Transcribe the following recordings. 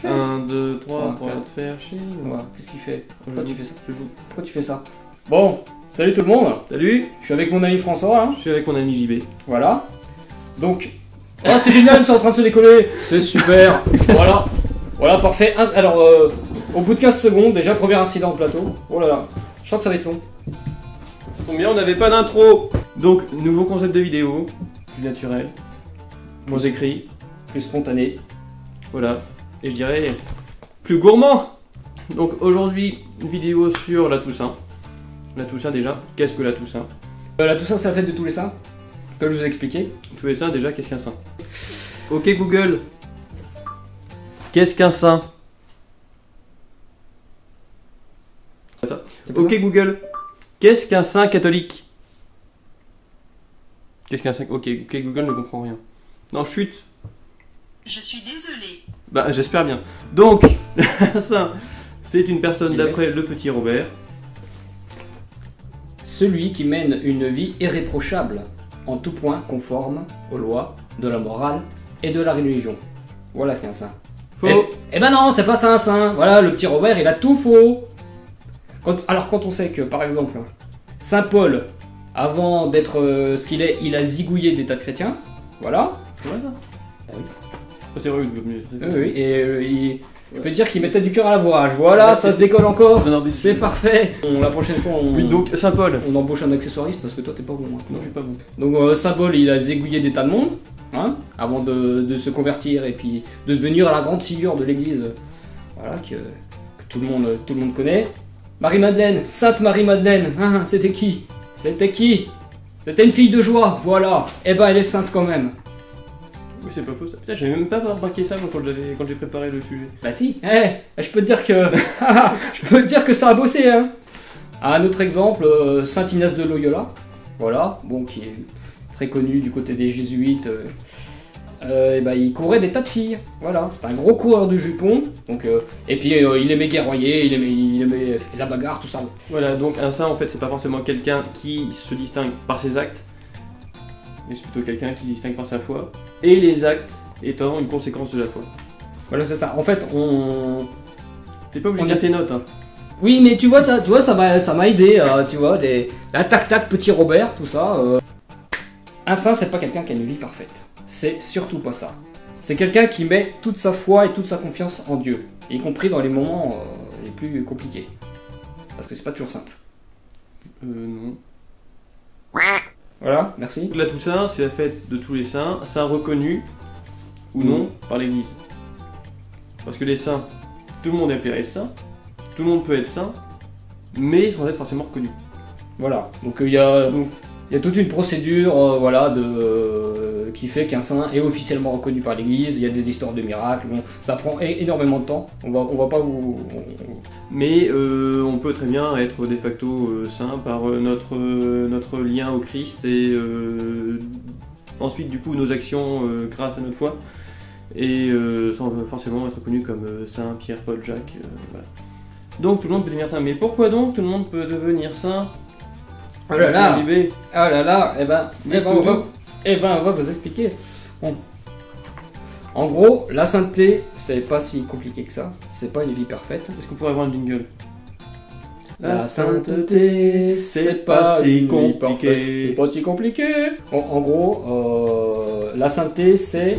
fait. 1, 2, 3 pour 4. te faire chier. Voilà, qu'est-ce qu'il fait? Pourquoi tu fais ça? Je joue. Pourquoi tu fais ça? Bon, salut tout le monde. Salut, Je suis avec mon ami François, hein. je suis avec mon ami JB. Voilà. Donc, oh c'est génial, c'est en train de se décoller. C'est super. Voilà. Voilà, parfait. Alors, au bout de 15 secondes, déjà premier incident au plateau. Oh là là, je sens que ça va être long. Ça tombe bien, on n'avait pas d'intro. Donc, nouveau concept de vidéo, plus naturel, moins écrit, Plus spontané. voilà. Et je dirais plus gourmand. Donc aujourd'hui, une vidéo sur la Toussaint. La Toussaint déjà, qu'est-ce que la Toussaint? Là, tout ça, c'est la fête de tous les saints. Comme je vous ai expliqué. Tous les saints déjà, qu'est-ce qu'un saint? Ok Google, qu'est-ce qu'un saint? Ça. C'est pas Ok Google, qu'est-ce qu'un saint catholique? Qu'est-ce qu'un saint? Ok Google ne comprend rien. Non, chute. Je suis désolée. Bah j'espère bien. Donc, un saint, c'est une personne d'après le petit Robert. Celui qui mène une vie irréprochable, en tout point conforme aux lois de la morale et de la religion. Voilà ce qu'est un saint. Faux. Eh ben non, c'est pas ça un saint. Voilà, le petit Robert, il a tout faux. Alors quand on sait que, par exemple, Saint Paul, avant d'être ce qu'il est, il a zigouillé des tas de chrétiens. Voilà. C'est vrai ça? Ah oui. Oh, c'est vrai, Oui, et je peux dire qu'il mettait du cœur à l'ouvrage. Voilà, ça se décolle encore. C'est parfait. La prochaine fois, Oui, donc Saint Paul. on embauche un accessoiriste parce que toi, t'es pas bon. Hein. Non, je suis pas bon. Donc Saint Paul, il a zégouillé des tas de monde, hein, avant de se convertir et puis de devenir la grande figure de l'église, voilà, que tout le monde connaît. Marie-Madeleine, Sainte Marie-Madeleine, hein, c'était qui? C'était qui? C'était une fille de joie, voilà. Eh ben elle est sainte quand même. Oui, c'est pas faux ça. Putain, j'avais même pas remarqué ça moi, quand j'ai préparé le sujet. Bah si, je peux te dire que je peux te dire que ça a bossé, hein. Un autre exemple, Saint Ignace de Loyola, voilà, bon, qui est très connu du côté des jésuites. Et bah, il courait des tas de filles, voilà, c'est un gros coureur de jupons, donc et puis il aimait guerroyer, il aimait la bagarre, tout ça. Voilà, donc un saint en fait c'est pas forcément quelqu'un qui se distingue par ses actes, mais c'est plutôt quelqu'un qui se distingue par sa foi, et les actes étant une conséquence de la foi. Voilà, c'est ça. En fait, T'es pas obligé de lire tes notes, hein. Oui, mais tu vois, ça m'a aidé, tu vois, la tac-tac, petit Robert, tout ça. Un saint, c'est pas quelqu'un qui a une vie parfaite. C'est surtout pas ça. C'est quelqu'un qui met toute sa foi et toute sa confiance en Dieu, y compris dans les moments les plus compliqués. Parce que c'est pas toujours simple. Non. Voilà, merci. La Toussaint, c'est la fête de tous les saints, saints reconnus ou non par l'église. Parce que les saints, tout le monde est appelé à être saint, tout le monde peut être saint, mais sans être forcément reconnu. Voilà, donc il y a toute une procédure voilà, qui fait qu'un saint est officiellement reconnu par l'église, il y a des histoires de miracles, bon, ça prend énormément de temps, on va pas vous... Mais on peut très bien être de facto saint par notre lien au Christ et ensuite du coup nos actions grâce à notre foi et sans forcément être reconnu comme saint Pierre, Paul, Jacques, voilà. Donc tout le monde peut devenir saint, mais pourquoi donc tout le monde peut devenir saint? Oh là là, JB. oh là là, on va vous expliquer. Bon. En gros, la sainteté, c'est pas si compliqué que ça, c'est pas une vie parfaite. Est-ce qu'on pourrait avoir un jingle? La sainteté, c'est pas si une vie compliqué. parfaite. C'est pas si compliqué. En gros, la sainteté, c'est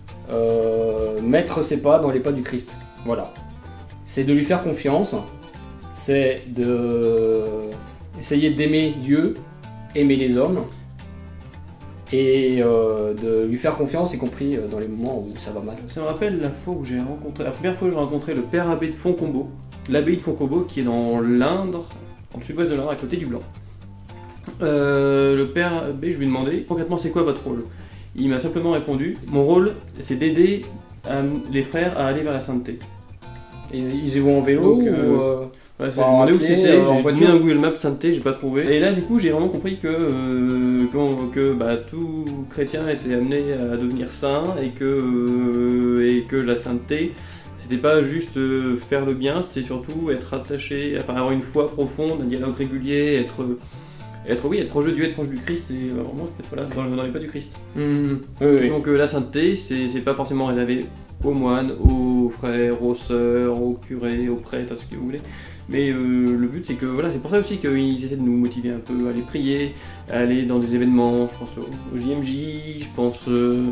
mettre ses pas dans les pas du Christ. Voilà. C'est de lui faire confiance, c'est de essayer d'aimer Dieu, aimer les hommes, et de lui faire confiance, y compris dans les moments où ça va mal. Ça me rappelle la première fois que j'ai rencontré le père abbé de Fontcombault, l'abbaye de Fontcombault qui est dans l'Indre, en sud-ouest de l'Indre, à côté du Blanc. Le père abbé, je lui ai demandé concrètement c'est quoi votre rôle. Il m'a simplement répondu, mon rôle c'est d'aider les frères à aller vers la sainteté. Ils y vont en vélo Donc, ou ouais, ça, je me demandais où c'était, en j'ai voiture. mis un Google Maps sainteté, j'ai pas trouvé. Et là du coup j'ai vraiment compris que bah, tout chrétien était amené à devenir saint et que la sainteté c'était pas juste faire le bien, c'était surtout être attaché, enfin avoir une foi profonde, un dialogue régulier, être proche de Dieu, être proche du Christ et vraiment voilà, dans les pas du Christ. Oui, oui. Donc la sainteté c'est pas forcément réservé aux moines, aux frères, aux sœurs, aux curés, aux prêtres, à ce que vous voulez. Mais le but c'est que voilà, c'est pour ça aussi qu'ils essaient de nous motiver un peu à aller prier, à aller dans des événements, je pense au JMJ, je pense...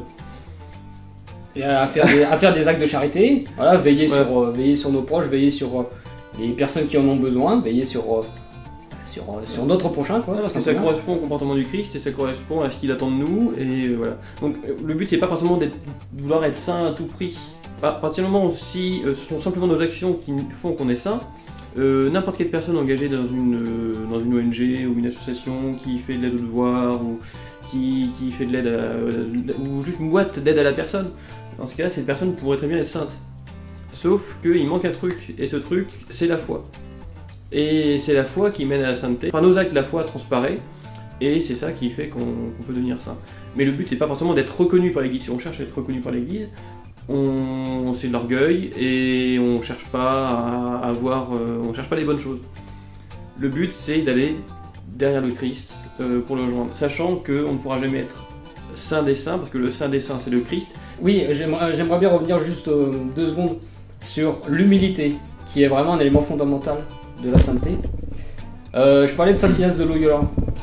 Et à faire des actes de charité, voilà, veiller sur nos proches, veiller sur les personnes qui en ont besoin, veiller sur notre prochain, quoi. Parce que ça correspond au comportement du Christ et ça correspond à ce qu'il attend de nous, et voilà. Donc le but c'est pas forcément de vouloir être saint à tout prix. À partir du moment où si ce sont simplement nos actions qui font qu'on est saint, n'importe quelle personne engagée dans une ONG ou une association qui fait de l'aide aux devoirs ou qui fait de l'aide ou juste une boîte d'aide à la personne, dans ce cas-là, cette personne pourrait très bien être sainte. Sauf qu'il manque un truc, et ce truc, c'est la foi. Et c'est la foi qui mène à la sainteté. Par nos actes, la foi transparaît, et c'est ça qui fait qu'on peut devenir saint. Mais le but, c'est pas forcément d'être reconnu par l'Église. Si on cherche à être reconnu par l'Église, c'est de l'orgueil, et on cherche pas on cherche pas les bonnes choses. Le but, c'est d'aller derrière le Christ pour le rejoindre, sachant qu'on ne pourra jamais être saint des saints, parce que le saint des saints, c'est le Christ. Oui, j'aimerais bien revenir juste 2 secondes sur l'humilité, qui est vraiment un élément fondamental de la sainteté. Je parlais de Saint Ignace de Loyola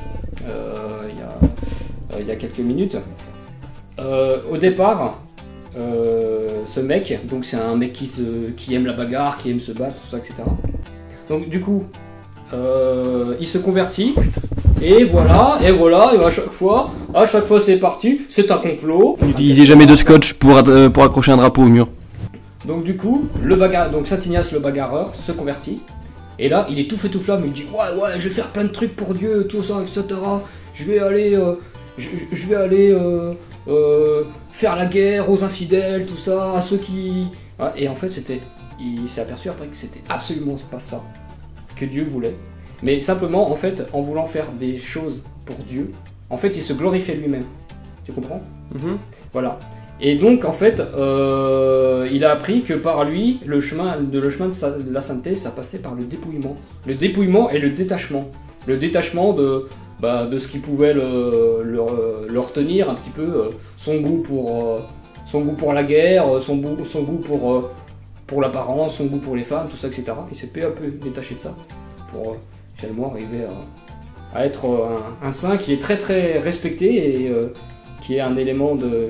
il y a quelques minutes. Au départ, ce mec, donc c'est un mec qui aime la bagarre, qui aime se battre, tout ça, etc. Donc du coup, il se convertit, et voilà, et à chaque fois c'est parti, c'est un complot. N'utilisez jamais de scotch pour accrocher un drapeau au mur. Donc du coup, donc Saint Ignace le bagarreur se convertit, et là il est tout fait tout flamme, il dit ouais, je vais faire plein de trucs pour Dieu, tout ça, etc. Je vais aller faire la guerre aux infidèles, tout ça, à ceux qui... Ouais, et en fait il s'est aperçu après que c'était absolument pas ça que Dieu voulait. Mais simplement, en fait, en voulant faire des choses pour Dieu, en fait, il se glorifiait lui-même. Tu comprends ? Voilà. Et donc, en fait, il a appris que par lui, le chemin de la sainteté, ça passait par le dépouillement. Le dépouillement et le détachement. Le détachement de ce qui pouvait le retenir un petit peu, son goût pour la guerre, son goût pour l'apparence, son goût pour les femmes, tout ça, etc. Il s'est peu à peu détaché de ça pour finalement arriver à être un saint qui est très très respecté et qui est un élément de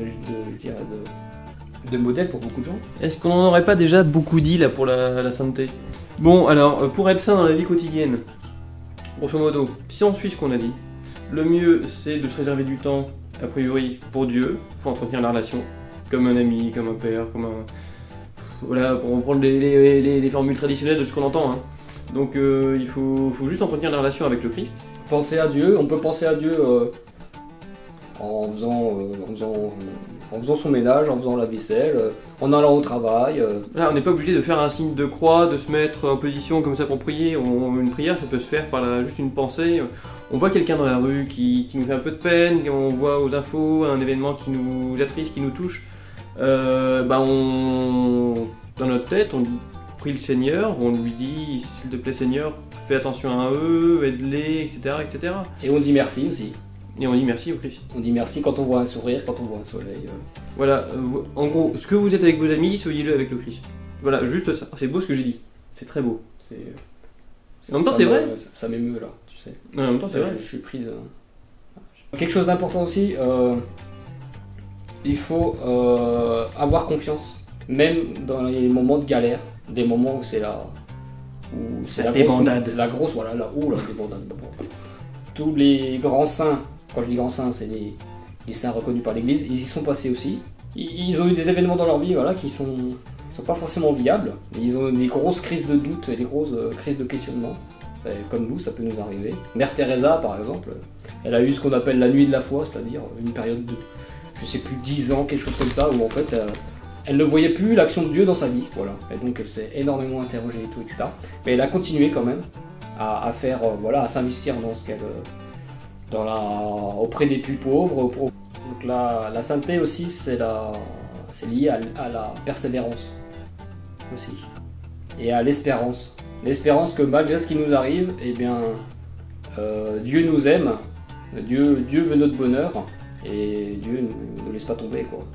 modèle pour beaucoup de gens. Est-ce qu'on n'en aurait pas déjà beaucoup dit là pour la sainteté? Bon, alors, pour être saint dans la vie quotidienne, grosso modo, si on suit ce qu'on a dit, le mieux c'est de se réserver du temps, a priori, pour Dieu, pour entretenir la relation, comme un ami, comme un père, comme un... Voilà, pour reprendre les formules traditionnelles de ce qu'on entend, hein. Donc il faut juste entretenir la relation avec le Christ. Penser à Dieu, on peut penser à Dieu en faisant son ménage, en faisant la vaisselle, en allant au travail. Là, on n'est pas obligé de faire un signe de croix, de se mettre en position comme ça pour prier. Une prière, ça peut se faire par juste une pensée. On voit quelqu'un dans la rue qui nous fait un peu de peine, on voit aux infos un événement qui nous attriste, qui nous touche. Dans notre tête, on prie le Seigneur, on lui dit s'il te plaît Seigneur, fais attention à eux, aide-les, etc., etc. Et on dit merci aussi. Et on dit merci au Christ. On dit merci quand on voit un sourire, quand on voit un soleil. Voilà, en gros, ce que vous êtes avec vos amis, soyez-le avec le Christ. Voilà, juste ça. C'est beau ce que j'ai dit. C'est très beau. En même temps, c'est vrai. Ça m'émeut là, tu sais. Non, en même temps, c'est vrai. Je suis pris de... Quelque chose d'important aussi, il faut avoir confiance, même dans les moments de galère, des moments où c'est la débandade. C'est la grosse, voilà, la débandade. Tous les grands saints, quand je dis grands saints, c'est les saints reconnus par l'Église, ils y sont passés aussi. Ils ont eu des événements dans leur vie, voilà, qui sont pas forcément viables. Ils ont eu des grosses crises de doute et des grosses crises de questionnement. Et comme nous, ça peut nous arriver. Mère Teresa, par exemple, elle a eu ce qu'on appelle la nuit de la foi, c'est-à-dire une période de, je sais plus, 10 ans, quelque chose comme ça, où en fait, elle ne voyait plus l'action de Dieu dans sa vie, voilà. Et donc elle s'est énormément interrogée et tout, etc. Mais elle a continué quand même à faire, voilà, à s'investir dans ce qu'elle, auprès des plus pauvres. Donc la sainteté aussi, c'est lié à la persévérance aussi, et à l'espérance. L'espérance que malgré ce qui nous arrive, eh bien, Dieu nous aime, Dieu veut notre bonheur, et Dieu ne nous laisse pas tomber, quoi.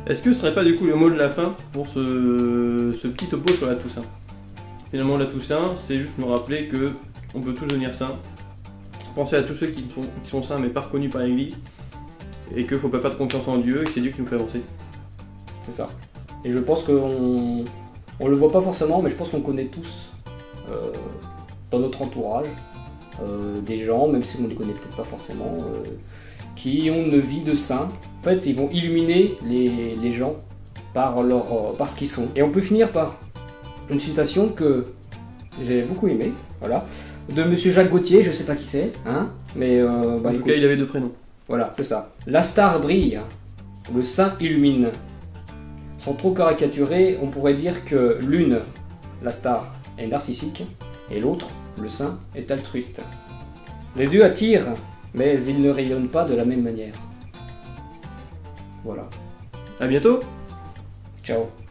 Est-ce que ce serait pas du coup le mot de la fin pour ce petit topo sur la Toussaint? Finalement, la Toussaint, c'est juste nous rappeler que on peut tous devenir saints. Pensez à tous ceux qui sont saints mais pas reconnus par l'Église, et qu'il faut pas perdre confiance en Dieu, et que c'est Dieu qui nous fait avancer. C'est ça. Et je pense qu'on le voit pas forcément, mais je pense qu'on connaît tous dans notre entourage des gens, même si on les connaît peut-être pas forcément, qui ont une vie de saint. En fait, ils vont illuminer les gens par ce qu'ils sont. Et on peut finir par une citation que j'ai beaucoup aimée, voilà, de Monsieur Jacques Gauthier, je sais pas qui c'est, hein, mais En tout écoute, cas, il avait 2 prénoms. voilà, c'est ça. La star brille, le saint illumine. Sans trop caricaturer, on pourrait dire que l'une, la star, est narcissique, et l'autre, le saint, est altruiste. Les deux attirent, mais ils ne rayonnent pas de la même manière. Voilà. À bientôt. Ciao.